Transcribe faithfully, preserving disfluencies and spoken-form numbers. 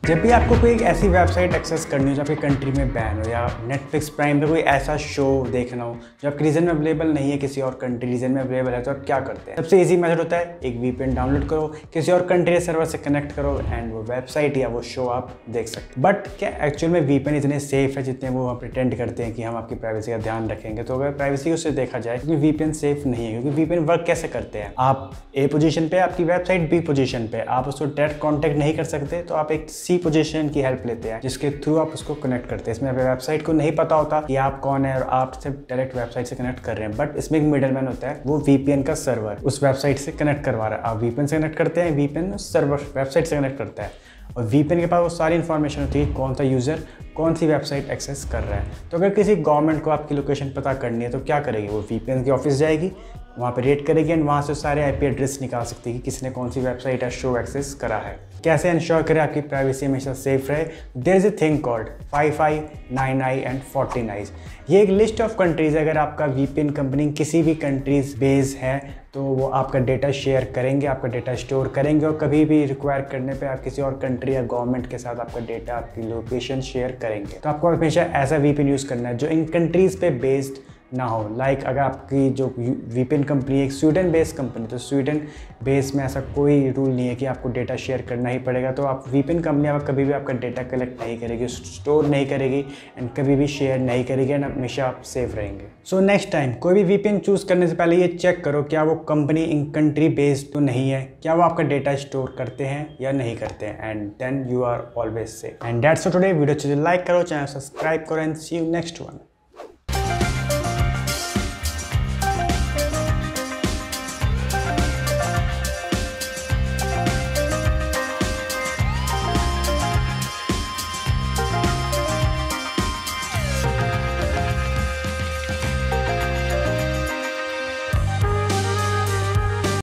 जब भी आपको कोई एक ऐसी वेबसाइट एक्सेस करनी हो जो आपकी कंट्री में बैन हो, या नेटफ्लिक्स प्राइम पे कोई ऐसा शो देखना हो जो आपके रीजन में अवेलेबल नहीं है, किसी और कंट्री रीजन में अवेलेबल है, तो आप क्या करते हैं? सबसे इजी मेथड होता है एक वीपीएन डाउनलोड करो, किसी और कंट्री के सर्वर से कनेक्ट करो एंड वो वेबसाइट या वो शो आप देख सकते हैं। बट क्या एक्चुअल में वीपीएन इतने सेफ है जितने वो प्रिटेंड करते हैं कि हम आपकी प्राइवेसी का ध्यान रखेंगे? तो अगर प्राइवेसी उससे देखा जाए, क्योंकि वीपीएन सेफ नहीं है। क्योंकि वीपीएन वर्क कैसे करते हैं, आप ए पोजीशन पे, आपकी वेबसाइट बी पोजीशन पे, आप उसको डायरेक्ट कॉन्टेक्ट नहीं कर सकते, तो आप एक सी पोजीशन की हेल्प लेते हैं जिसके थ्रू आप उसको कनेक्ट करते हैं। इसमें वेबसाइट को नहीं पता होता कि आप कौन है और आप सिर्फ डायरेक्ट वेबसाइट से कनेक्ट कर रहे हैं, बट इसमें एक मिडलमैन होता है, वो वीपीएन का सर्वर उस वेबसाइट से कनेक्ट करवा रहा है। आप वीपीएन से कनेक्ट करते हैं, वीपीएन सर्वर वेबसाइट से कनेक्ट करता है और वीपीएन के पास वो सारी इन्फॉर्मेशन होती है कौन सा यूज़र कौन सी वेबसाइट एक्सेस कर रहा है। तो अगर किसी गवर्नमेंट को आपकी लोकेशन पता करनी है तो क्या करेगी, वो वीपीएन की ऑफिस जाएगी, वहाँ पे रेड करेगी एंड वहाँ से सारे आईपी एड्रेस निकाल सकती है कि किसने कौन सी वेबसाइट या शो एक्सेस करा है। कैसे इंश्योर करें आपकी प्राइवेसी हमेशा सेफ रहे? There is a thing called five eye, nine eye and fourteen eyes. ये एक लिस्ट ऑफ कंट्रीज है। अगर आपका वीपीएन कंपनी किसी भी कंट्रीज बेस है तो वो आपका डेटा शेयर करेंगे, आपका डेटा स्टोर करेंगे और कभी भी रिक्वायर करने पे आप किसी और कंट्री या गवर्नमेंट के साथ आपका डेटा, आपकी लोकेशन शेयर करेंगे। तो आपको हमेशा ऐसा वीपीएन यूज़ करना है जो इन कंट्रीज़ पे बेस्ड ना हो। लाइक like, अगर आपकी जो वीपीएन कंपनी एक स्वीडन बेस्ड कंपनी, तो स्वीडन बेस में ऐसा कोई रूल नहीं है कि आपको डेटा शेयर करना ही पड़ेगा। तो आप वीपीएन कंपनी आप कभी भी आपका डेटा कलेक्ट नहीं करेगी, स्टोर नहीं करेगी एंड कभी भी शेयर नहीं करेगी एंड हमेशा आप सेफ रहेंगे। सो नेक्स्ट टाइम कोई भी वीपीएन चूज़ करने से पहले ये चेक करो क्या वो कंपनी इन कंट्री बेस्ड तो नहीं है, क्या वो आपका डेटा स्टोर करते हैं या नहीं करते हैं, and then you are always safe. And that's for today. Video अच्छे से लाइक करो, चैनल सब्सक्राइब करो and see you next one.